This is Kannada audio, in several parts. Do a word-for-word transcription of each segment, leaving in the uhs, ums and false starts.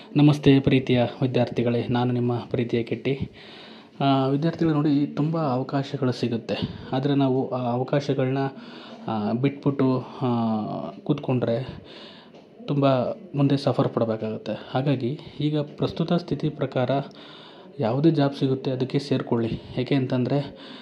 ನಮಸ್ತೆ ಪ್ರೀತಿಯ ವಿದ್ಯಾರ್ಥಿಗಳೇ, ನಾನು ನಿಮ್ಮ ಪ್ರೀತಿಯ ಕಿಟ್ಟಿ. ವಿದ್ಯಾರ್ಥಿಗಳು ನೋಡಿ, ತುಂಬ ಅವಕಾಶಗಳು ಸಿಗುತ್ತೆ. ಆದರೆ ನಾವು ಆ ಅವಕಾಶಗಳನ್ನ ಬಿಟ್ಬಿಟ್ಟು ಕೂತ್ಕೊಂಡ್ರೆ ತುಂಬ ಮುಂದೆ ಸಫರ್ ಪಡಬೇಕಾಗುತ್ತೆ. ಹಾಗಾಗಿ ಈಗ ಪ್ರಸ್ತುತ ಸ್ಥಿತಿ ಪ್ರಕಾರ ಯಾವುದೇ ಜಾಬ್ ಸಿಗುತ್ತೆ ಅದಕ್ಕೆ ಸೇರಿಕೊಳ್ಳಿ. ಏಕೆ ಅಂತಂದರೆ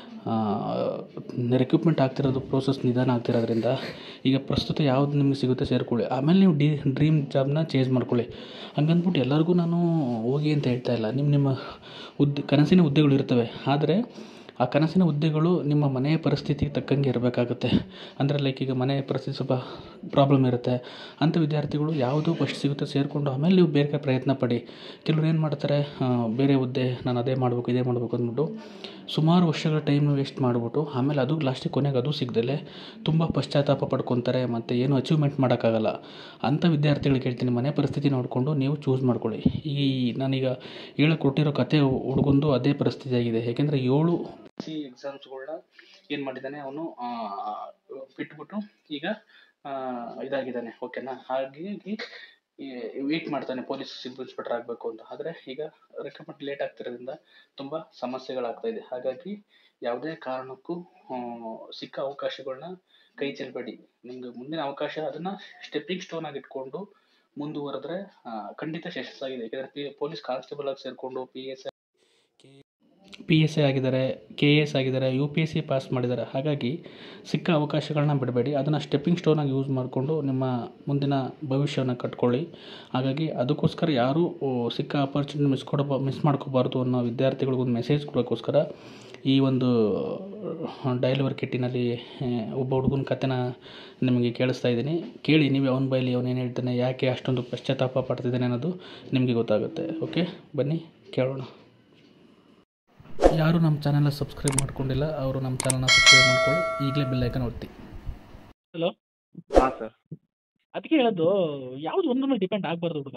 ರಿಕ್ರೂಟ್ಮೆಂಟ್ ಆಗ್ತಿರೋದು ಪ್ರೋಸೆಸ್ ನಿಧಾನ ಆಗ್ತಿರೋದ್ರಿಂದ ಈಗ ಪ್ರಸ್ತುತ ಯಾವ್ದು ನಿಮಗೆ ಸಿಗುತ್ತೆ ಸೇರಿಕೊಳ್ಳಿ. ಆಮೇಲೆ ನೀವು ಡಿ ಡ್ರೀಮ್ ಜಾಬ್ನ ಚೇಂಜ್ ಮಾಡ್ಕೊಳ್ಳಿ. ಹಂಗಂದ್ಬಿಟ್ಟು ಎಲ್ಲರಿಗೂ ನಾನು ಹೋಗಿ ಅಂತ ಹೇಳ್ತಾ ಇಲ್ಲ. ನಿಮ್ಮ ನಿಮ್ಮ ಹುದ್ದೆ ಕನಸಿನ ಹುದ್ದೆಗಳು ಇರ್ತವೆ. ಆದರೆ ಆ ಕನಸಿನ ಹುದ್ದೆಗಳು ನಿಮ್ಮ ಮನೆಯ ಪರಿಸ್ಥಿತಿಗೆ ತಕ್ಕಂಗೆ ಇರಬೇಕಾಗುತ್ತೆ. ಅಂದರೆ ಲೈಕ್ ಈಗ ಮನೆಯ ಪರಿಸ್ಥಿತಿ ಸ್ವಲ್ಪ ಪ್ರಾಬ್ಲಮ್ ಇರುತ್ತೆ. ಅಂಥ ವಿದ್ಯಾರ್ಥಿಗಳು ಯಾವುದು ಫಸ್ಟ್ ಸಿಗುತ್ತೆ ಸೇರಿಕೊಂಡು ಆಮೇಲೆ ನೀವು ಬೇರೆ ಪ್ರಯತ್ನ ಪಡಿ. ಕೆಲವ್ರು ಏನು ಮಾಡ್ತಾರೆ, ಬೇರೆ ಹುದ್ದೆ ನಾನು ಅದೇ ಮಾಡಬೇಕು ಇದೇ ಮಾಡಬೇಕು ಅಂದ್ಬಿಟ್ಟು ಸುಮಾರು ವರ್ಷಗಳ ಟೈಮ್ನ ವೇಸ್ಟ್ ಮಾಡಿಬಿಟ್ಟು ಆಮೇಲೆ ಅದು ಲಾಸ್ಟಿಗೆ ಕೊನೆಗೆ ಅದು ಸಿಗದಲ್ಲೇ ತುಂಬ ಪಶ್ಚಾತ್ತಾಪ ಪಡ್ಕೊತಾರೆ ಮತ್ತು ಏನು ಅಚೀವ್ಮೆಂಟ್ ಮಾಡೋಕ್ಕಾಗಲ್ಲ. ಅಂಥ ವಿದ್ಯಾರ್ಥಿಗಳಿಗೆ ಹೇಳ್ತೀನಿ, ಮನೆ ಪರಿಸ್ಥಿತಿ ನೋಡಿಕೊಂಡು ನೀವು ಚೂಸ್ ಮಾಡ್ಕೊಳ್ಳಿ. ಈ ನಾನೀಗ ಹೇಳಕ್ಕೆ ಕೊಟ್ಟಿರೋ ಕತೆ ಹುಡುಗಂದು ಅದೇ ಪರಿಸ್ಥಿತಿ ಆಗಿದೆ. ಏಕೆಂದರೆ ಏಳು ಸಿ ಎಕ್ಸಾಮ್ಸ್ಗಳನ್ನ ಏನು ಮಾಡಿದ್ದಾನೆ ಅವನು ಬಿಟ್ಬಿಟ್ಟು ಈಗ ಇದಾಗಿದ್ದಾನೆ. ಓಕೆನಾ? ಹಾಗಾಗಿ ವೇಟ್ ಮಾಡ್ತಾನೆ ಪೊಲೀಸ್ ಸಬ್ ಇನ್ಸ್ಪೆಕ್ಟರ್ ಆಗಬೇಕು ಅಂತ. ಆದರೆ ಈಗ ರಿಕ್ರೂಟ್ಮೆಂಟ್ ಲೇಟ್ ಆಗ್ತಿರೋದ್ರಿಂದ ತುಂಬ ಸಮಸ್ಯೆಗಳಾಗ್ತಾ ಇದೆ. ಹಾಗಾಗಿ ಯಾವುದೇ ಕಾರಣಕ್ಕೂ ಸಿಕ್ಕ ಅವಕಾಶಗಳನ್ನ ಕೈ ಚೆಲ್ಲಬೇಡಿ. ನಿಮಗೆ ಮುಂದಿನ ಅವಕಾಶ ಅದನ್ನು ಸ್ಟೆಪ್ಪಿಂಗ್ ಸ್ಟೋನ್ ಆಗಿ ಇಟ್ಕೊಂಡು ಮುಂದುವರೆದ್ರೆ ಖಂಡಿತ ಯಶಸ್ಸಾಗಿದೆ. ಯಾಕೆಂದರೆ ಪಿ ಪೊಲೀಸ್ ಕಾನ್ಸ್ಟೇಬಲ್ ಆಗಿ ಸೇರಿಕೊಂಡು P S P S I ಆಗಿದ್ದಾರೆ, ಕೆ ಎ ಎಸ್ ಆಗಿದ್ದಾರೆ, U P S C pass ಮಾಡಿದ್ದಾರೆ. ಹಾಗಾಗಿ ಸಿಕ್ಕ ಅವಕಾಶಗಳನ್ನ ಬಿಡಬೇಡಿ. ಅದನ್ನು ಸ್ಟೆಪ್ಪಿಂಗ್ ಸ್ಟೋನಾಗಿ ಯೂಸ್ ಮಾಡಿಕೊಂಡು ನಿಮ್ಮ ಮುಂದಿನ ಭವಿಷ್ಯವನ್ನು ಕಟ್ಕೊಳ್ಳಿ. ಹಾಗಾಗಿ ಅದಕ್ಕೋಸ್ಕರ ಯಾರೂ ಸಿಕ್ಕ ಆಪರ್ಚುನಿಟಿ ಮಿಸ್ ಕೊಡಬ ಮಿಸ್ ಮಾಡ್ಕೋಬಾರ್ದು ಅನ್ನೋ ವಿದ್ಯಾರ್ಥಿಗಳಿಗೊಂದು ಮೆಸೇಜ್ ಕೊಡೋಕ್ಕೋಸ್ಕರ ಈ ಒಂದು ಡೈಲಿವರ್ ಕಿಟ್ಟಿನಲ್ಲಿ ಒಬ್ಬ ಹುಡುಗನ ಕಥೆನ ನಿಮಗೆ ಕೇಳಿಸ್ತಾ ಇದ್ದೀನಿ. ಕೇಳಿ ನೀವು ಅವನ ಬೈಲಿ ಅವನೇನು ಹೇಳ್ತಾನೆ, ಯಾಕೆ ಅಷ್ಟೊಂದು ಪಶ್ಚಾತ್ತಾಪ ಪಡ್ತಿದ್ದಾನೆ ಅನ್ನೋದು ನಿಮಗೆ ಗೊತ್ತಾಗುತ್ತೆ. ಓಕೆ, ಬನ್ನಿ ಕೇಳೋಣ. ಯಾರು ನಮ್ಮ ಚಾನಲ್ನ ಸಬ್ಸ್ಕ್ರೈಬ್ ಮಾಡ್ಕೊಂಡಿಲ್ಲ ಅವರು ನಮ್ಮ ಚಾನಲ್ನ ಸಬ್ಸ್ಕ್ರೈಬ್ ಮಾಡ್ಕೊಳ್ಳಿ. ಈಗಲೇ ಬೆಲ್ ಐಕನ್ ಒತ್ತಿ. ಹಲೋ. ಹಾಂ ಸರ್. ಅದಕ್ಕೆ ಹೇಳೋದು, ಯಾವುದು ಒಂದ್ರ ಮೇಲೆ ಡಿಪೆಂಡ್ ಆಗಬಾರ್ದು ಹುಡುಗ.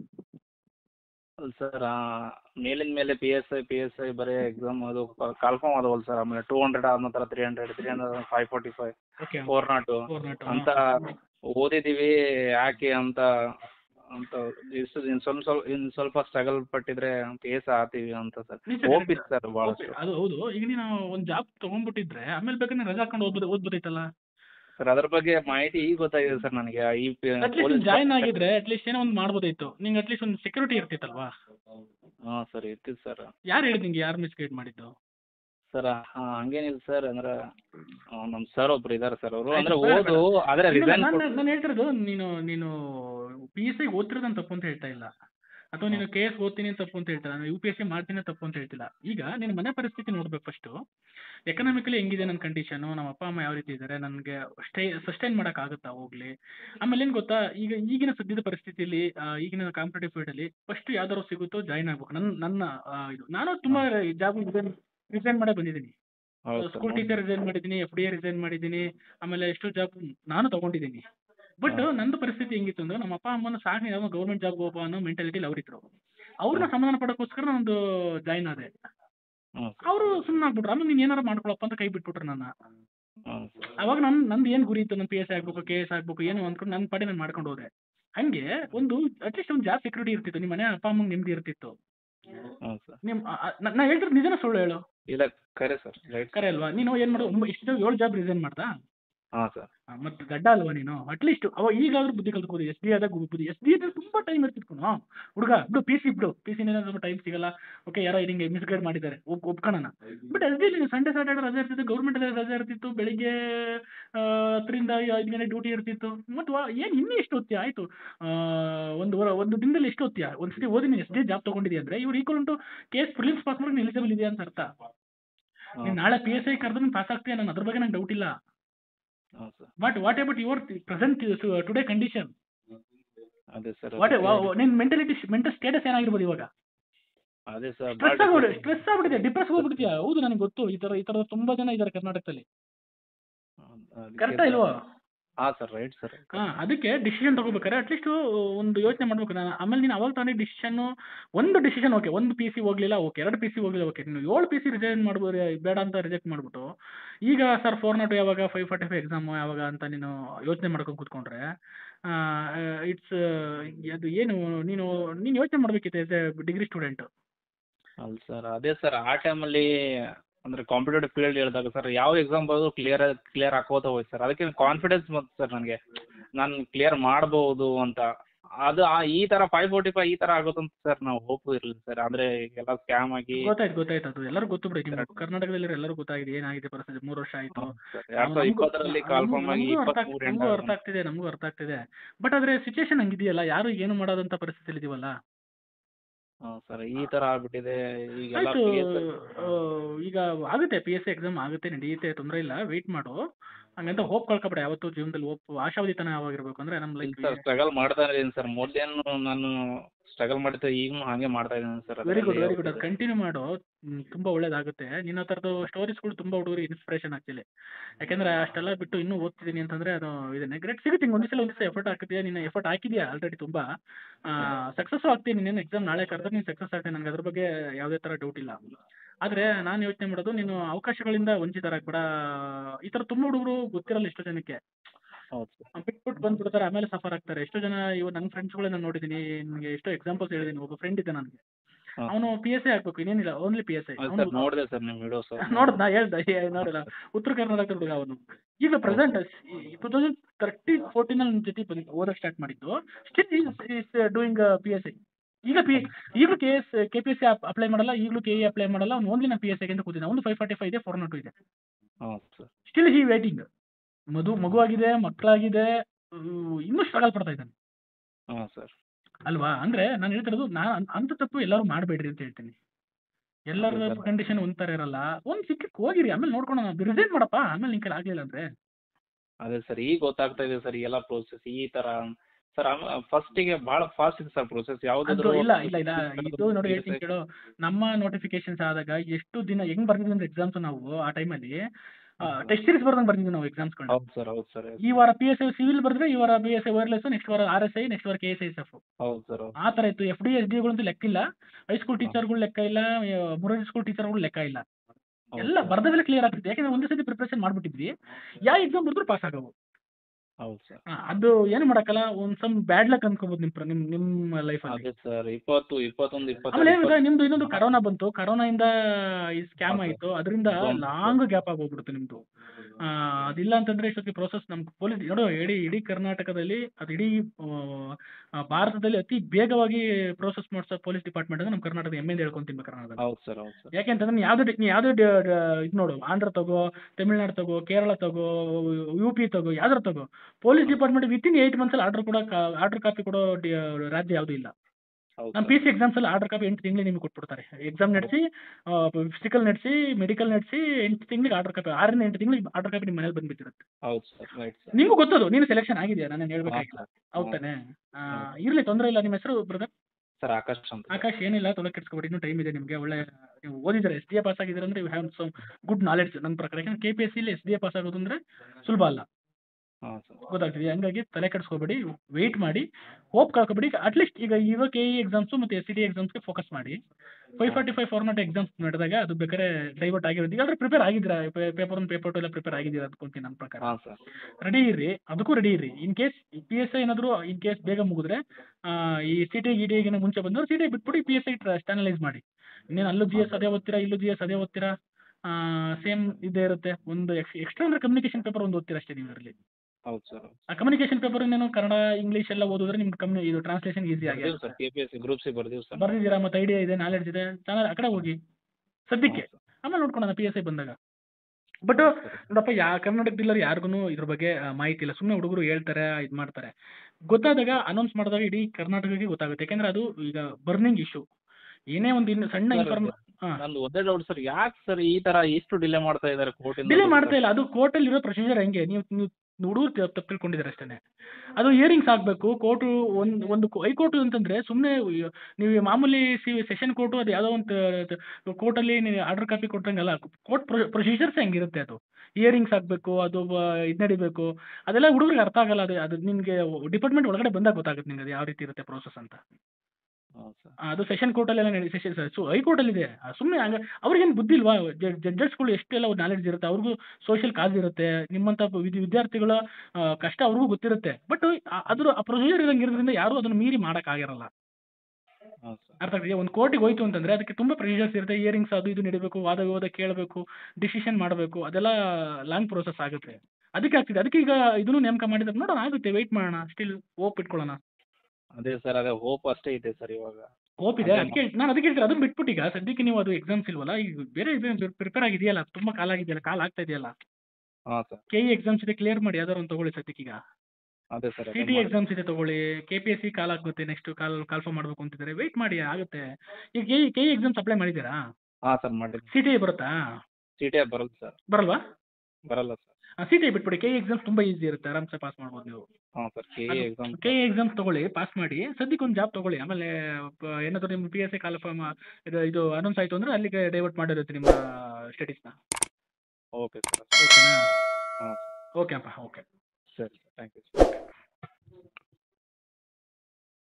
ಅಲ್ಲ ಸರ್, ಮೇಲಿನ ಮೇಲೆ P S I P S I ಬರೀ ಎಕ್ಸಾಮ್ ಅದು ಕಾಲ್ಫಾರ್ಮ್ ಅದವಲ್ಲ ಸರ್. ಆಮೇಲೆ ಟೂ ಹಂಡ್ರೆಡ್ ಆದ ನಂತರ three hundred three hundred five forty five okay, four not ಅಂತ ಓದಿದ್ದೀವಿ. ಯಾಕೆ ಅಂತ ಅಂತ ಇಷ್ಟು ಇನ್ನು ಸ್ವಲ್ಪ ಸ್ವಲ್ಪ ಇನ್ನು ಸ್ವಲ್ಪ ಸ್ಟ್ರಗಲ್ ಪಟ್ಟಿದ್ರೆ ಪಿ ಎಸ್ ಆಗ್ತೀವಿ ಅಂತ ಸರ್. ಹೋಗ್ಬಿತ್ತು ಸರ್ ಭಾಳಷ್ಟು. ಅದು ಹೌದು. ಈಗ ನೀನು ಒಂದು ಜಾಬ್ ತೊಗೊಂಡ್ಬಿಟ್ಟಿದ್ರೆ ಆಮೇಲೆ ಬೇಕಾದ್ರೆ ರಜಾ ಹಾಕೊಂಡು ಓದ್ಬೋದು ಓದ್ಬೋದೈತಲ್ಲ ಸರ್. ಅದ್ರ ಬಗ್ಗೆ ಮಾಹಿತಿ ಈಗ ಗೊತ್ತಾಗಿದೆ ಸರ್ ನನಗೆ. ಈ ಅಟ್ಲೀಸ್ಟ್ ಜಾಯ್ನ್ ಆಗಿದ್ರೆ ಅಟ್ಲೀಸ್ಟ್ ಏನೋ ಒಂದು ಮಾಡ್ಬೋದಾಯ್ತು. ನಿಂಗೆ ಅಟ್ಲೀಸ್ಟ್ ಒಂದು ಸೆಕ್ಯೂರಿಟಿ ಇರ್ತಿತ್ತಲ್ವಾ? ಹಾಂ ಸರ್, ಇರ್ತಿತ್ತು ಸರ್. ಯಾರು ಹೇಳಿದ್ ನಿಂಗೆ? ಯಾರು ಮಿಸ್ಗೈಡ್ ಮಾಡಿದ್ದು ಸರ್? ಹಂಗೇನಿಲ್ಲ ಸರ್. ಅಂದ್ರೆ ನಮ್ಮ ಸರ್ ಒಬ್ರು ಇದ್ದಾರೆ ಸರ್. ಅವರು ಅಂದ್ರೆ ಓದು ಆದರೆ ರಿಸೈನ್. ನಾನು ಹೇಳ್ತಿರೋದು, ನೀನು ನೀನು ಪಿ ಎಸ್ ಐ ಓದ್ತಿರೋದನ್ನ ತಪ್ಪು ಅಂತ ಹೇಳ್ತಾ ಇಲ್ಲ, ಅಥವಾ ನೀನು ಕೆ ಎಸ್ ಓದ್ತೀನಿ ಅಂತ ತಪ್ಪು ಅಂತ ಹೇಳ್ತಾ ಇಲ್ಲ, ಯು ಪಿ ಎಸ್ ಸಿ ಮಾಡ್ತೀನಿ ತಪ್ಪು ಅಂತ ಹೇಳ್ತಿಲ್ಲ. ಈಗ ನಿನ್ನ ಮನೆ ಪರಿಸ್ಥಿತಿ ನೋಡ್ಬೇಕು ಫಸ್ಟು. ಎಕನಾಮಿಕಲಿ ಹೆಂಗಿದೆ ನನ್ನ ಕಂಡೀಷನು, ನಮ್ಮ ಅಪ್ಪ ಅಮ್ಮ ಯಾವ ರೀತಿ ಇದ್ದಾರೆ, ನನಗೆ ಸ್ಟೇ ಸಸ್ಟೈನ್ ಮಾಡೋಕ್ಕಾಗುತ್ತಾ ಹೋಗ್ಲಿ. ಆಮೇಲೆ ಏನು ಗೊತ್ತಾ, ಈಗ ಈಗಿನ ಸದ್ಯದ ಪರಿಸ್ಥಿತಿಯಲ್ಲಿ ಈಗಿನ ಕಾಂಪಿಟೇಟಿವ್ ಫೀಲ್ಡಲ್ಲಿ ಫಸ್ಟ್ ಯಾವ್ದಾದ್ರು ಸಿಗುತ್ತೋ ಜಾಯ್ನ್ ಆಗ್ಬೇಕು. ನನ್ನ ನನ್ನ ಇದು ನಾನು ತುಂಬ ಜಾಬ್ ರಿಸೈನ್ ಮಾಡೇ ಬಂದಿದ್ದೀನಿ. ಸ್ಕೂಲ್ ಟೀಚರ್ ರಿಸೈನ್ ಮಾಡಿದ್ದೀನಿ, ಎಫ್ ಡಿ ಎ ರಿಸೈನ್ ಮಾಡಿದ್ದೀನಿ, ಆಮೇಲೆ ಎಷ್ಟು ಜಾಬ್ ನಾನು ತೊಗೊಂಡಿದ್ದೀನಿ. ಬಟ್ ನಂದು ಪರಿಸ್ಥಿತಿ ಹೆಂಗಿತ್ತು ಅಂದ್ರೆ, ನಮ್ಮ ಅಪ್ಪ ಅಮ್ಮನ ಸಾಕು ಯಾವ ಗೌರ್ಮೆಂಟ್ ಜಾಬ್ ಹೋಗೋ ಅನ್ನೋ ಮೆಂಟಾಲಿಟಿಲಿ ಅವರಿದ್ರು. ಅವ್ರನ್ನ ಸಮಾಧಾನ ಪಡೋಕ್ಕೋಸ್ಕರ ನಾನೊಂದು ಜಾಯ್ನ್ ಆದೆ. ಅವರು ಸುಮ್ಮನೆ ಆಗ್ಬಿಟ್ರು. ಆಮೇಲೆ ನೀನು ಏನಾರು ಮಾಡ್ಕೊಳಪ್ಪ ಅಂತ ಕೈ ಬಿಟ್ಬಿಟ್ರು ನನ್ನ. ಅವಾಗ ನನ್ನ ನಂದು ಏನು ಗುರಿ ಇತ್ತು, ನನ್ನ ಪಿ ಎಸ್ ಆಗ್ಬೇಕು ಕೆ ಎಸ್ ಆಗ್ಬೇಕು ಏನು ಅಂದ್ಕೊಂಡು ನನ್ನ ಪಾಡಿ ನಾನು ಮಾಡ್ಕೊಂಡು ಹೋದೆ. ಹಂಗೆ ಒಂದು ಅಟ್ಲೀಸ್ಟ್ ಒಂದು ಜಾಬ್ ಸೆಕ್ಯೂರಿಟಿ ಇರ್ತಿತ್ತು, ನಿಮ್ಮ ಮನೆ ಅಪ್ಪ ಅಮ್ಮಂಗೆ ನೆಮ್ಮದಿ ಇರ್ತಿತ್ತು. ನಿಮ್ ನಾ ಹೇಳ್ತಿರೋದು ನಿಜನ ಸುಳ್ಳು ಹೇಳು? ಇಲ್ಲ, ಕರೆ ಸರ್, ಕರೆ ಅಲ್ವಾ? ನೀನು ಏನು ಮಾಡೋ ಇಷ್ಟು ಏಳು ಜಾಬ್ ರಿಸೈನ್ ಮಾಡ್ದಾ? ಹಾಂ ಸರ್. ಮತ್ತೆ ಗಡ್ಡ ಅಲ್ವಾ ನೀನು? ಅಟ್ಲೀಸ್ಟ್ ಅವ ಈಗಾದ್ರೂ ಬುದ್ಧಿ ಕಲ್ತ್ಕೋದು. ಎಸ್ ಡಿ ಆದಾಗ ಬುದ್ಧಿ, ಎಸ್ ಡಿ ಆದಾಗ ತುಂಬ ಟೈಮ್ ಇರ್ತಿತ್ತು ಹುಡುಗ. ಬಿಡು ಪಿ ಸಿ ಬಿಡು, ಪಿ ಸಿ ಸ್ವಲ್ಪ ಟೈಮ್ ಸಿಗಲ್ಲ. ಓಕೆ, ಯಾರೋ ನಿಂಗೆ ಮಿಸ್ಗೈಡ್ ಮಾಡಿದ್ದಾರೆ, ಒಪ್ ಒಪ್ಕೊಳ್ಳೋಣ. ಬಟ್ ಎಸ್ ಡಿ ನೀನು ಸಂಡೇ ಸ್ಯಾಟರ್ಡೆ ರಜೆ ಇರ್ತಿತ್ತು, ಗೌರ್ಮೆಂಟ್ ರಜೆ ಇರ್ತಿತ್ತು, ಬೆಳಿಗ್ಗೆ ಹತ್ತರಿಂದ ಐದು ಗಂಟೆ ಡ್ಯೂಟಿ ಇರ್ತಿತ್ತು. ಮತ್ತು ಏನು ಇನ್ನೂ ಎಷ್ಟು ಓದ್ತೀಯ? ಆಯಿತು, ಒಂದು ಒಂದು ದಿನದಲ್ಲಿ ಎಷ್ಟು ಓದ್ತೀಯ? ಒಂದು ಸತಿ ಓದಿ ನೀನು ಎಸ್ ಡಿ ಜಾಬ್ ತೊಗೊಂಡಿದ್ದೀಯ ಅಂದರೆ ಇವ್ರು equal to KAS prelims pass ಮಾಡಿ ಎಲಿಜಿಬಲ್ ಇದೆಯಾ ಅಂತ ಅರ್ಥ. ನೀನು ನಾಳೆ ಪಿ ಎಸ್ ಐ ಕರೆದು ನೀನು ಪಾಸ್ ಆಗ್ತೀಯ, ನಾನು ಅದ್ರ ಬಗ್ಗೆ ನಂಗೆ ಡೌಟ್ ಇಲ್ಲ. But what about your present today condition? ಅದೇ ಸರ್, ವಾಟ್ ನಿನ್ನ ಮೆಂಟಾಲಿಟಿ ಮೆಂಟಲ್ ಸ್ಟೇಟಸ್ ಏನಾಗಿರ್ಬೋದು ಇವಾಗ? ಅದೇ ಸರ್, ಸ್ಟ್ರೆಸ್ ಆಗ್ಬಿಡಿ ಸ್ಟ್ರೆಸ್ ಆಗ್ಬಿಟ್ಟಿದೆ, ಡಿಪ್ರೆಸ್ ಹೋಗ್ಬಿಡ್ತೀಯಾ? ಹೌದು, ನನಗೆ ಗೊತ್ತು. ಈ ಥರ ಈ ಥರದ ತುಂಬ ಜನ ಇದ್ದಾರೆ ಕರ್ನಾಟಕದಲ್ಲಿ. ಕರೆಕ್ಟಾ ಇಲ್ವಾ? ಹಾಂ ಸರ್, ರೈಟ್ ಸರ್. ಹಾಂ, ಅದಕ್ಕೆ ಡಿಸಿಷನ್ ತೊಗೋಬೇಕಾರೆ ಅಟ್ಲೀಸ್ಟ್ ಒಂದು ಯೋಚನೆ ಮಾಡ್ಬೇಕು. ನಾನು ಆಮೇಲೆ ನೀನು ಅವಾಗ ತಾನೇ ಡಿಸಿಷನ್ನು, ಒಂದು ಡಿಸಿಷನ್ ಓಕೆ, ಒಂದು ಪಿ ಸಿ ಹೋಗಲಿಲ್ಲ ಓಕೆ, ಎರಡು ಪಿ ಸಿ ಹೋಗಲಿಲ್ಲ ಓಕೆ, ನೀನು ಏಳು ಪಿ ಸಿ ರಿಸೈನ್ ಮಾಡ್ಬೋದು ಬೇಡ ಅಂತ ರಿಜೆಕ್ಟ್ ಮಾಡಿಬಿಟ್ಟು ಈಗ ಸರ್ ಫೋರ್ ನಾಟ್ ಯಾವಾಗ ಫೈವ್ ಫಾರ್ಟಿ ಫೈವ್ ಎಕ್ಸಾಮು ಯಾವಾಗ ಅಂತ ನೀನು ಯೋಚನೆ ಮಾಡ್ಕೊಂಡು ಕೂತ್ಕೊಂಡ್ರೆ ಇಟ್ಸ್ ಅದು ಏನು ನೀನು ನೀನು ಯೋಚನೆ ಮಾಡಬೇಕಿತ್ತು ಎಸ್ ಎ ಡಿಗ್ರಿ ಸ್ಟೂಡೆಂಟ್. ಅಲ್ಲ ಸರ್, ಅದೇ ಸರ್ ಆ ಟೈಮಲ್ಲಿ ಅಂದರೆ ಕಾಂಪಿಟೇಟಿವ್ ಫೀಲ್ಡ್ ಹೇಳಿದಾಗ ಸರ್ ಯಾವ ಎಕ್ಸಾಮ್ ಬರೋದು ಕ್ಲಿಯರ್ ಕ್ಲಿಯರ್ ಹಾಕೋತಾ ಹೋಯ್ತು ಸರ್. ಅದಕ್ಕೆ ಕಾನ್ಫಿಡೆನ್ಸ್ ಬಂತು ಸರ್ ನನಗೆ, ನಾನು ಕ್ಲಿಯರ್ ಮಾಡ್ಬೋದು ಅಂತ. ಅದು ಆ ಈ ಥರ ಫೈವ್ ಫೋರ್ಟಿ ಫೈವ್ ಈ ಥರ ಆಗೋದಂತ ಸರ್ ನಾವು ಹೋಪು ಇರಲಿಲ್ಲ ಸರ್. ಅಂದರೆ ಎಲ್ಲ ಸ್ಕ್ಯಾಮ್ ಆಗಿ ಗೊತ್ತಾಯ್ತು ಗೊತ್ತಾಯ್ತು ಅದು ಎಲ್ಲರೂ ಗೊತ್ತು ಬಿಡಿ, ನಿಮ್ಮ ಕರ್ನಾಟಕದಲ್ಲಿ ಎಲ್ಲರೂ ಗೊತ್ತಾಗಿದೆ ಏನಾಗಿದೆ ಪರಿಸ್ಥಿತಿ. ಮೂರು ವರ್ಷ ಆಯ್ತು, ಸರ್ ಎರಡು ಸಾವಿರದ ಇಪ್ಪತ್ತರಲ್ಲಿ ಕಾಲ್ಫಾರ್ಮ್ ಆಗಿ ನಮಗೂ ಅರ್ಥ ಇಪ್ಪತ್ತ್ಮೂರು ನಮಗೂ ಎಂಟು ಅರ್ಥ ಆಗ್ತಿದೆ ನಮಗೂ ಅರ್ಥ ಆಗ್ತಿದೆ. ಬಟ್ ಆದ್ರೆ ಸಿಚುವೇಶನ್ ಹಂಗಿದೆಯಲ್ಲ, ಯಾರು ಏನು ಮಾಡೋದಂತ ಪರಿಸ್ಥಿತಿಲಿ ಇದೀವಲ್ಲ. ಹಾಂ ಸರ್, ಈ ಥರ ಆಗ್ಬಿಟ್ಟಿದೆ ಈಗೆಲ್ಲ. ಆಯ್ತು, ಪಿ ಎಸ್ ಆ, ಈಗ ಆಗುತ್ತೆ ಪಿ ಎಸ್ ಸಿ ಎಕ್ಸಾಮ್ ಆಗುತ್ತೆ, ನಡೆಯುತ್ತೆ, ತೊಂದರೆ ಇಲ್ಲ, ವೆಯ್ಟ್ ಮಾಡು. ಹಂಗಂತ ಹೋಪ್ ಕಳ್ಕೊಬೇಡ ಯಾವತ್ತು ಜೀವನದಲ್ಲಿ. ಹೋಪ್ ಆಶಾವಾದಿತನ ಯಾವಾಗಿರ್ಬೇಕು ಅಂದ್ರೆ ನಮ್ಮ ಲೈಫ್. ಸರ್ ಸ್ಟ್ರಗಲ್ ಮಾಡ್ತಾ ಇದ್ದೀನಿ ಸರ್. ಮೊದಲೇನು ನಾನು ಸ್ಟ್ರಗಲ್ ಮಾಡ್ತಾ ಈಗಲೂ ಹಾಗೆ ಮಾಡ್ತಾ ಇದ್ದೀನಿ sir. Very good very good, ಅದು ಕಂಟಿನ್ಯೂ ಮಾಡು, ಹ್ಮ್, ತುಂಬಾ ಒಳ್ಳೇದಾಗುತ್ತೆ. ನಿನ್ನ ಥರದ್ದು ಸ್ಟೋರೀಸ್ಗಳು ತುಂಬಾ ಹುಡುಗರು ಇನ್ಸ್ಪಿರೇಷನ್ ಆಗ್ತಿಲ್ಲ. ಯಾಕಂದ್ರೆ ಅಷ್ಟೆಲ್ಲ ಬಿಟ್ಟು ಇನ್ನೂ ಓದ್ತಿದ್ದೀನಿ ಅಂತಂದ್ರೆ ಅದು ಇದನ್ನೇ ಗ್ರೇಟ್ ಸಿಗುತ್ತೆ. ಹಿಂಗೆ ಒಂದಿಸಲ ಒಂದಿವಸ ಎಫರ್ಟ್ ಹಾಕಿದ್ಯಾ, ನಿನ್ನ ಎಫರ್ಟ್ ಹಾಕಿದ್ಯಾ ಆಲ್ರೆಡಿ ತುಂಬಾ. ಸಕ್ಸಸ್ ಆಗ್ತೀನಿ, ನೀನೇನು ಎಕ್ಸಾಮ್ ನಾಳೆ ಕರೆದ್ರೆ ನೀನು ಸಕ್ಸಸ್ ಆಗ್ತೀನಿ, ನನಗೆ ಅದ್ರ ಬಗ್ಗೆ ಯಾವುದೇ ಥರ ಡೌಟ್ ಇಲ್ಲ. ಆದರೆ ನಾನು ಯೋಚನೆ ಮಾಡೋದು, ನೀನು ಅವಕಾಶಗಳಿಂದ ವಂಚಿತರಾಗ್ಬೇಡ. ಈ ಥರ ತುಂಬ ಹುಡುಗರು ಗೊತ್ತಿರಲ್ಲ ಎಷ್ಟೋ ಜನಕ್ಕೆ, ಹೌದು ಸರ್. ಬಿಟ್ಬಿಟ್ಟು ಬಂದ್ಬಿಡ್ತಾರೆ, ಆಮೇಲೆ ಸಫರ್ ಆಗ್ತಾರೆ. ಎಷ್ಟೋ ಜನ ಇವಾಗ ನನ್ನ ಫ್ರೆಂಡ್ಸ್ಗಳೇ ನಾನು ನೋಡಿದ್ದೀನಿ, ನಿಮಗೆ ಎಷ್ಟೋ ಎಕ್ಸಾಂಪಲ್ಸ್ ಹೇಳಿದ್ದೀನಿ. ಒಬ್ಬ ಫ್ರೆಂಡ್ ಇದ್ದ ನನಗೆ, ಹಾಂ ಅವನು ಪಿ ಎಸ್ ಐ ಆಗ್ಬೇಕು, ಇನ್ನೇನಿಲ್ಲ, ಓನ್ಲಿ ಪಿ ಎಸ್ ಐ. ಹೌದು ಸರ್, ನೋಡಿದೆ ಸರ್ ನಿಮ್ಮ ವಿಡಿಯೋಸ್. ನೋಡ್ದ ಹೇಳ್ದ ನೋಡಿಲ್ಲ, ಉತ್ತರ ಕರ್ನಾಟಕದ ಹುಡುಗ ಅವನು. ಈಗ present two thousand thirty fourteen ಅಲ್ಲಿ ಜೊತೆ ಬಂದು ಓದಕ್ಕೆ ಸ್ಟಾರ್ಟ್ ಮಾಡಿದ್ದು, still is doing P S I. ಈಗ ಪಿ ಈಗಲೂ K S K P S C apply ಮಾಡಲ್ಲ, ಈಗಲೂ ಕೆ ಇ ಅಪ್ಲೈ ಮಾಡಲ್ಲ. ಅವ್ನು ಓನ್ಲಿ ನಾನು ಪಿ ಎಸ್ ಐ ಅಂತ ಕೂತಿದ್ದೆ. ಒಂದು ಫೈವ್ ಫಾರ್ಟಿ ಫೈವ್ ಇದೆ, ಫೋರ್ ನಾಟ್ ಟು ಇದೆ. ಹೌದು ಸರ್. ಸ್ಟಿಲ್ ಹಿ ವೇಟಿಂಗ್. ಮದು ಮಗುವಾಗಿದೆ, ಮಕ್ಕಳಾಗಿದೆ, ಇನ್ನೂ ಸ್ಟ್ರಗಲ್ ಪಡ್ತಾ ಇದ್ದಾನೆ ಹಾಂ ಸರ್. ಅಲ್ವಾ? ಅಂದ್ರೆ ನಾನು ಹೇಳ್ತಿರೋದು, ನಾನು ಅಂತ ತಪ್ಪು ಎಲ್ಲರೂ ಮಾಡಬೇಡ್ರಿ ಅಂತ ಹೇಳ್ತೀನಿ. ಎಲ್ಲರ ಕಂಡೀಷನ್ ಒಂಥರ ಇರಲ್ಲ. ಒಂದು ಸಿಕ್ಕಕ್ಕೆ ಹೋಗಿರಿ, ಆಮೇಲೆ ನೋಡ್ಕೊಳ್ಳೋಣ. ರಿಸೈನ್ ಮಾಡಪ್ಪ, ಆಮೇಲೆ ನಿನ್ ಕೈಲಿ ಆಗ್ಲಿಲ್ಲ ಅಂದ್ರೆ. ಅದೇ ಸರ್, ಈಗ ಗೊತ್ತಾಗ್ತಾ ಇದೆ ಸರ್ ಎಲ್ಲ ಪ್ರೋಸೆಸ್ ಈ ಥರ. ಸರ್ ಫಸ್ಟಿಗೆ ಭಾಳ ಫಾಸ್ಟ್ ಇದೆ ಸರ್ ಪ್ರೋಸೆಸ್. ಅದು ಯಾವುದಾದ್ರು ಇಲ್ಲ ಇಲ್ಲ ಇಲ್ಲ ಇದು ನೋಡಿ ಹೇಳ್ತೀನಿ ಕೇಳು. ನಮ್ಮ ನೋಟಿಫಿಕೇಶನ್ಸ್ ಆದಾಗ ಎಷ್ಟು ದಿನ ಹೆಂಗ್ ಬರ್ದಿದ್ವಿ ಅಂದ್ರೆ ಎಕ್ಸಾಮ್ಸ್ ನಾವು ಆ ಟೈಮಲ್ಲಿ ಟೆಸ್ಟ್ ಸೀರೀಸ್ ಬರ್ದಂಗೆ ಬರ್ದಿದ್ವಿ ನಾವು ಎಕ್ಸಾಮ್ಸ್ಗಳು. ಹೌದು ಸರ್, ಹೌದು ಸರ್. ಈ ವಾರ ಪಿ ಎಸ್ ಐ ಸಿವಿಲ್ ಬರ್ದ್ರೆ, ಈ ವಾರ P S I wireless, next ವಾರ ಆರ್ ಎಸ್ ಐ, ನೆಕ್ಸ್ಟ್ ವಾರ K S I S F. ಹೌದು ಸರ್, ಹೌದು. ಆ ಥರ ಇತ್ತು. ಎಫ್ ಡಿ ಎಸ್ ಡಿಗಳಂತೂ ಲೆಕ್ಕ ಇಲ್ಲ, ಹೈಸ್ಕೂಲ್ ಟೀಚರ್ಗಳು ಲೆಕ್ಕ ಇಲ್ಲ, ಮುರಾರ್ಜಿ ಸ್ಕೂಲ್ ಟೀಚರ್ಗಳು ಲೆಕ್ಕ ಇಲ್ಲ. ಎಲ್ಲ ಬರ್ದ ಮೇಲೆ ಕ್ಲಿಯರ್ ಆಗ್ತಿದೆ. ಯಾಕಂದ್ರೆ ಒಂದೇ ಸತಿ ಪ್ರಿಪರೇಷನ್ ಮಾಡ್ಬಿಟ್ಟಿದ್ವಿ, ಯಾವ ಎಕ್ಸಾಮ್ ಬರ್ದ್ರು ಪಾಸ್ ಆಗವು. ಹೌದು ಸರ್. ಅದು ಏನು ಮಾಡಕ್ಕಲ್ಲ, ಒಂದ್ ಸಮ್ ಬ್ಯಾಡ್ ಲಕ್ ಅನ್ಕೋಬಹುದು ನಿಮ್ ಪ್ರ- ನಿಮ್ ನಿಮ್ಮ ಲೈಫಲ್ಲಿ. ಅದೇ ಸರ್, ಇಪ್ಪತ್ತು ಇಪ್ಪತ್ತೊಂದು ಆಮೇಲೆ ಏನ್ ಇಪ್ಪತ್ತು ಗೊತ್ತಾ, ನಿಮ್ದು ಇನ್ನೊಂದು ಕರೋನಾ ಬಂತು. ಕರೋನಾ ಇಂದ ಈ ಸ್ಕ್ಯಾಮ್ ಆಯ್ತು, ಅದರಿಂದ ಲಾಂಗ್ ಗ್ಯಾಪ್ ಆಗೋಗ್ಬಿಡುತ್ತೆ ನಿಮ್ದು. ಆ, ಅದಿಲ್ಲ ಅಂತಂದ್ರೆ ಇಷ್ಟೊತ್ತಿಗೆ ಪ್ರೋಸೆಸ್ ನಮ್ ಪೊಲೀಸ್ ನೋಡು, ಇಡೀ ಇಡೀ ಕರ್ನಾಟಕದಲ್ಲಿ, ಅದು ಇಡೀ ಆ, ಭಾರತದಲ್ಲಿ ಅತಿ ಬೇಗವಾಗಿ ಪ್ರೋಸೆಸ್ ಮಾಡಿಸೋ ಪೊಲೀಸ್ ಡಿಪಾರ್ಟ್ಮೆಂಟ್ ಅಂದ್ರೆ ನಮ್ಮ ಕರ್ನಾಟಕದ ಹೆಮ್ಮೆಯಿಂದ ಹೇಳ್ಕೊಂತೀನಿ ಕರ್ನಾಟಕದಲ್ಲಿ. ಹೌದು ಸರ್, ಹೌದು ಸರ್. ಯಾಕೆಂತಂದ್ರೆ ನೀ ಯಾವ್ದು ನೀ ಯಾವ್ದು ಇದು ನೋಡು, ಆಂಧ್ರ ತಗೋ, ತಮಿಳ್ನಾಡು ತಗೋ, ಕೇರಳ ತಗೋ, ಯು ಪಿ ತಗೋ, ಯಾವ್ದಾರು ತಗೋ, police department within eight months ಅಲ್ಲಿ ಆರ್ಡರ್ ಕೂಡ ಆರ್ಡರ್ ಕಾಪಿ ಕೊಡೋ ಡಿ- ರಾಜ್ಯ ಯಾವುದು ಇಲ್ಲ. ಹೌದು ನಮ್ಮ ಸರ್. ಪಿ ಸಿ ಎಕ್ಸಾಮ್ಸ್ ಅಲ್ಲಿ ಆರ್ಡರ್ ಕಾಪಿ ಎಂಟು ತಿಂಗಳಿಗೆ ನಿಮಗೆ ಕೊಟ್ಬಿಡ್ತಾರೆ. ಎಕ್ಸಾಮ್ ನಡೆಸಿ, ಫಿಸಿಕಲ್ ನಡೆಸಿ, ಮೆಡಿಕಲ್ ನಡೆಸಿ, ಎಂಟು ತಿಂಗಳಿಗೆ ಆರ್ಡರ್ ಕಾಪಿ, ಆರರಿಂದ ಎಂಟು ತಿಂಗಳಿಗೆ ಆರ್ಡರ್ ಕಾಪಿ ನಿಮ್ಮ ಮನೇಲಿ ಬಂದ್ಬಿಟ್ಟಿರುತ್ತೆ. ಹೌದು ಸರ್, ರೈಟ್ ಸರ್. ನಿಮಗೂ ಗೊತ್ತದು, ನೀನು ಸೆಲೆಕ್ಷನ್ ಆಗಿದೆಯಾ, ನಾನು ಹೇಳ್ಬೇಕಾಗಿಲ್ಲ. ಹಾಂ ಸರ್. ಹೌದ್ ತಾನೇ? ಆ, ಇರ್ಲಿ, ತೊಂದರೆ ಇಲ್ಲ. ನಿಮ್ಮ ಹೆಸರು ಬ್ರದರ್? ಸರ್ ಆಕಾಶ್ ಅಂತ. ಆಕಾಶ್, ಏನಿಲ್ಲ, ತೊಲೆ ಕೆಡ್ಸ್ಕೊಬೇಡಿ, ಇನ್ನೂ ಟೈಮ್ ಇದೆ ನಿಮಗೆ. ಒಳ್ಳೆ ನೀವು ಓದಿದ್ದಾರೆ, ಎಸ್ ಡಿ ಎ ಪಾಸ್ ಆಗಿದ್ರೆ ಅಂದ್ರೆ you have some good knowledge ನನ್ನ ಪ್ರಕಾರ. ಯಾಕಂದ್ರೆ ಕೆ ಪಿ ಎಸ್ ಸಿಲಿ ಎಸ್ ಡಿ ಎ ಪಾಸ್ ಆಗೋದು ಅಂದ್ರೆ ಸುಲಭ ಅಲ್ಲ, ಹಾಂ ಸರ್. ಗೊತ್ತಾಗ್ತಿದೆ. ಹಂಗಾಗಿ ತಲೆ ಕೆಡಿಸ್ಕೋಬೇಡಿ, ವೆಯ್ಟ್ ಮಾಡಿ, ಹೋಪ್ ಕಳ್ಕೊಬೇಡಿ. ಅಟ್ಲೀಸ್ಟ್ ಈಗ ಇವಾಗ ಕೆ ಇ ಎಕ್ಸಾಮ್ಸು ಮತ್ತು ಎಸ್ ಸಿ ಡಿ ಎಕ್ಸಾಮ್ಸ್ಗೆ ಫೋಕಸ್ ಮಾಡಿ. Five forty five format exams ನಡೆದಾಗ ಅದು ಬೇಕಾದ್ರೆ ಡೈವರ್ಟ್ ಆಗಿರೋದು. ಈಗಾದ್ರೆ ಪ್ರಿಪೇರ್ ಆಗಿದ್ದೀರಾ, ಪೇಪರ್ ಒನ್ ಪೇಪರ್ ಟು ಎಲ್ಲ ಪ್ರಿಪೇರ್ ಆಗಿದ್ದೀರಾ ಅಂದ್ಕೊಂತೀನಿ ನನ್ನ ಪ್ರಕಾರ. ಹಾಂ ಸರ್. ರೆಡಿ ಇರ್ರಿ, ಅದಕ್ಕೂ ರೆಡಿ ಇರ್ರಿ. In case P S I ಏನಾದರೂ ಇನ್ ಕೇಸ್ ಬೇಗ ಮುಗಿದ್ರೆ, ಆ, ಈ ಸಿ ಟಿ ಗಿ ಟಿಗಿನ ಮುಂಚೆ ಬಂದವರು ಸಿ ಟಿ ಬಿಟ್ಬಿಟ್ಟು ಪಿ ಎಸ್ ಐ ಸ್ಟಾನಲೈಸ್ ಮಾಡಿ. ಇನ್ನೇನು ಅಲ್ಲೂ ಜಿ ಎಸ್ ಅದೇ ಓದ್ತೀರಾ, ಇಲ್ಲೂ ಜಿ ಎಸ್ ಅದೇ ಓದ್ತೀರಾ, ಸೇಮ್ ಇದೇ ಇರುತ್ತೆ. ಒಂದು ಎಕ್ಸ್ಟ್ರಾ ಅಂದ್ರೆ ಕಮ್ಯುನಿಕೇಶನ್ ಪೇಪರ್ ಒಂದು ಓದ್ತೀರಾ ಅಷ್ಟೇ ನೀವು ಇದರಲ್ಲಿ. ಹೌದು ಸರ್. ಆ ಕಮ್ಯುನಿಕೇಶನ್ ಪೇಪರ್ ಇನ್ನೇನು ಕನ್ನಡ ಇಂಗ್ಲೀಷ್ ಎಲ್ಲ ಓದಿದ್ರೆ ನಿಮ್ಗೆ ಕಮ್ಮಿ ಇದು ಟ್ರಾನ್ಸ್ಲೇಷನ್ ಈಸಿ ಆಗಿ ಬರ್ದೀವಿ sir, K P S C group C ಬರ್ದೀವಿ ಸರ್. ಬರ್ದಿದ್ದೀರಾ, ಮತ್ತೆ ಐಡಿಯಾ ಇದೆ, ನಾಲೆಡ್ಜ್ ಇದೆ, ಚಾನಲ್ ಆ ಕಡೆ ಹೋಗಿ ಸದ್ಯಕ್ಕೆ, ಹೌದು ಸರ್. ಆಮೇಲೆ ನೋಡ್ಕೊಳ್ಳೋಣ ಪಿ ಎಸ್ ಐ ಬಂದಾಗ. ಬಟ್ ನೋಡಪ್ಪ, ಯಾ ಕರ್ನಾಟಕದಲ್ಲಿ ಯಾರಿಗೂ ಇದ್ರ ಬಗ್ಗೆ ಆ, ಮಾಹಿತಿ ಇಲ್ಲ. ಸುಮ್ಮನೆ ಹುಡುಗರು ಹೇಳ್ತಾರೆ, ಇದು ಮಾಡ್ತಾರೆ. ಗೊತ್ತಾದಾಗ ಅನೌನ್ಸ್ ಮಾಡಿದಾಗ ಇಡೀ ಕರ್ನಾಟಕಕ್ಕೆ ಗೊತ್ತಾಗುತ್ತೆ. ಯಾಕೆಂದ್ರೆ ಅದು ಈಗ ಬರ್ನಿಂಗ್ ಇಶ್ಯೂ. ಏನೇ ಒಂದು ಇನ್ನು ಸಣ್ಣ ಸರ್, ಇನ್ಫಾರ್ಮ್ ನಂದು ಒಂದೇ ಡೌಟ್ ಸರ್, ಯಾಕೆ ಸರ್ ಈ ತರ ಇಷ್ಟು ಡಿಲೇ ಮಾಡ್ತಾ ಇದ್ದಾರೆ ಕೋರ್ಟಿಂದ? ಡಿಲೇ ಮಾಡ್ತಾ ಇಲ್ಲ, ಅದು ಕೋರ್ಟಲ್ಲಿ ಇರೋ ಪ್ರೊಸೀಜರ್ ಹೆಂಗೆ, ನೀವು ನೀವು ಹುಡುಗರು ತಪ್ಪು ತಿಳ್ಕೊಂಡಿದ್ದಾರೆ ಅಷ್ಟೇ. ಅದು ಹಿಯರಿಂಗ್ಸ್ ಆಗಬೇಕು ಕೋರ್ಟು. ಒಂದು ಒಂದು ಹೈಕೋರ್ಟು ಅಂತಂದ್ರೆ ಸುಮ್ಮನೆ ನೀವು ಮಾಮೂಲಿ ಸಿ ಸೆಷನ್ ಕೋರ್ಟು, ಅದು ಯಾವುದೋ ಒಂದು ಕೋರ್ಟಲ್ಲಿ ನೀವು ಆರ್ಡರ್ ಕಾಪಿ ಕೊಟ್ಟಂಗಲ್ಲ. ಕೋರ್ಟ್ ಪ್ರೊಸೀಜರ್ಸ್ ಹೆಂಗಿರುತ್ತೆ, ಅದು ಹಿಯರಿಂಗ್ಸ್ ಆಗಬೇಕು, ಅದು ಇದು ನಡಿಬೇಕು. ಅದೆಲ್ಲ ಹುಡುಗರಿಗೆ ಅರ್ಥ ಆಗಲ್ಲ. ಅದು ಅದು ನಿಮಗೆ ಡಿಪಾರ್ಟ್ಮೆಂಟ್ ಒಳಗಡೆ ಬಂದಾಗ ಗೊತ್ತಾಗುತ್ತೆ ನಿಮಗೆ ಅದು ಯಾವ ರೀತಿ ಇರುತ್ತೆ ಪ್ರೋಸೆಸ್ ಅಂತ. ಹಾಂ ಸರ್. ಅದು ಸೆಷನ್ ಕೋರ್ಟಲ್ಲೆಲ್ಲ ನಡಿ ಸೆಷನ್ ಸೊ ಹೈಕೋರ್ಟಲ್ಲಿದೆ. ಸುಮ್ಮನೆ ಹಂಗೆ ಅವ್ರಿಗೇನು ಬುದ್ಧಿ ಇಲ್ವಾ? ಜಡ್ಜಸ್ಗಳು ಎಷ್ಟೆಲ್ಲ ನಾಲೆಡ್ಜ್ ಇರುತ್ತೆ, ಅವ್ರಿಗೂ ಸೋಷಿಯಲ್ ಕಾಸ್ ಇರುತ್ತೆ, ನಿಮ್ಮಂಥ ವಿದ್ ವಿದ್ಯಾರ್ಥಿಗಳ ಆ, ಕಷ್ಟ ಅವ್ರಿಗೂ ಗೊತ್ತಿರುತ್ತೆ. ಬಟ್ ಅದ್ರ ಆ ಪ್ರೊಸೀಜರ್ ಇರಂಗೆ ಇರೋದ್ರಿಂದ ಯಾರೂ ಅದನ್ನು ಮೀರಿ ಮಾಡೋಕ್ಕಾಗಿರಲ್ಲ. ಹಾಂ ಸರ್. ಅರ್ಥ ಆಗ್ತಿದೆಯಾ? ಒಂದು ಕೋರ್ಟಿಗೆ ಹೋಯ್ತು ಅಂತಂದ್ರೆ ಅದಕ್ಕೆ ತುಂಬ ಪ್ರೊಸೀಜರ್ಸ್ ಇರುತ್ತೆ, ಹಿಯರಿಂಗ್ಸ್ ಅದು ಇದು ನಡಿಬೇಕು, ವಾದ ವಿವಾದ ಕೇಳಬೇಕು, ಡಿಸಿಷನ್ ಮಾಡಬೇಕು, ಅದೆಲ್ಲ ಲಾಂಗ್ ಪ್ರೋಸೆಸ್ ಆಗುತ್ತೆ. ಅದಕ್ಕೆ ಆಗ್ತಿದೆ. ಅದಕ್ಕೆ ಈಗ ಇದನ್ನು ನೇಮಕ ಮಾಡಿದ್ರೆ ನೋಡೋಣ, ಆಗುತ್ತೆ, ವೆಯ್ಟ್ ಮಾಡೋಣ, ಸ್ಟಿಲ್ ಹೋಪ್ ಇಟ್ಕೊಳ್ಳೋಣ. ಅದೇ ಸರ್, ಅದೇ ಹೋಪ್ ಅಷ್ಟೇ ಇದೆ ಸರ್ ಇವಾಗ. ಹೋಪ್ ಇದೆ. ಅದೇ ಅದಕ್ಕೆ ನಾನು ಅದಕ್ಕೆ ಹೇಳ್ತೀನಿ, ಅದನ್ನ ಬಿಟ್ಬಿಟ್ಟು ಈಗ ಸದ್ಯಕ್ಕೆ ನೀವು ಅದು ಎಕ್ಸಾಮ್ಸ್ ಇಲ್ವಲ್ಲ, ಈಗ ಬೇರೆ ಪ್ರಿಪೇರ್ ಆಗಿದೆಯಲ್ಲ, ತುಂಬ ಕಾಲ ಆಗಿದೆಯಲ್ಲ, ಕಾಲ ಆಗ್ತಾ ಇದೆಯಲ್ಲ, ಹಾಂ ಸರ್. ಕೆ ಇ ಎಕ್ಸಾಮ್ಸ್ ಇದೆ, ಕ್ಲಿಯರ್ ಮಾಡಿ ಯಾವ್ದಾರು ಒಂದು ತಗೊಳ್ಳಿ ಸದ್ಯಕ್ಕೆ. ಈಗ ಅದೇ ಸರ್, ಸಿ ಅದೇ ಟಿ ಮಾಡಿ. ಎಕ್ಸಾಮ್ಸ್ ಇದೆ ತಗೊಳ್ಳಿ, K P S C call ಆಗುತ್ತೆ, ನೆಕ್ಸ್ಟ್ ಕಾಲ್ ಕಾಲ್ಫಾರ್ಮ್ ಮಾಡಬೇಕು ಅಂತಿದ್ದಾರೆ, ವೆಯ್ಟ್ ಮಾಡಿ, ಆಗುತ್ತೆ. ಈಗ K K E exams apply ಮಾಡಿದ್ದೀರಾ? ಹಾಂ ಸರ್, ಮಾಡಿದ್ದೀನಿ. ಸಿ ಟಿ ಐ ಬರುತ್ತಾ? ಸಿ ಟಿ ಬರಲ್ಲ ಸರ್. ಬರಲ್ವಾ? ಬರಲ್ಲ ಸರ್. ಸಿ ಟಿ ಐ ಬಿಟ್ಬಿಡಿ, ಕೆ ಇ ಎಕ್ಸಾಮ್ಸ್ ತುಂಬ ಈಸಿ ಇರುತ್ತೆ, ಆರಾಮ್ಸೆ ಪಾಸ್ ಮಾಡ್ಬೋದು ನೀವು. ಹಾಂ ಸರ್, ಕೆ ಅದು ಎಕ್ಸಾಮ್. ಕೆ ಇ ಎಕ್ಸಾಮ್ಸ್ ತಗೊಳ್ಳಿ, ಪಾಸ್ ಮಾಡಿ, ಸದ್ಯಕ್ಕೆ ಒಂದು ಜಾಬ್ ತಗೊಳ್ಳಿ. ಆಮೇಲೆ ಪ- ಏನಾದರೂ ನಿಮ್ಮ ಪಿ ಎಸ್ ಸಿ ಕಾಲ್ಫಾರ್ಮ್ ಇದು ಇದು ಅನೌನ್ಸ್ ಆಯಿತು ಅಂದರೆ ಅಲ್ಲಿಗೆ ಡೈವರ್ಟ್ ಮಾಡಿರುತ್ತೆ ನಿಮ್ಮ ಸ್ಟಡೀಸ್ನ. Okay sir. ಓಕೆನಾ? ಹಾಂ ಓಕೆ ಅಪ್ಪ, ಓಕೆ. ಸರಿ ಸರ್, ಥ್ಯಾಂಕ್ ಯು ಸರ್.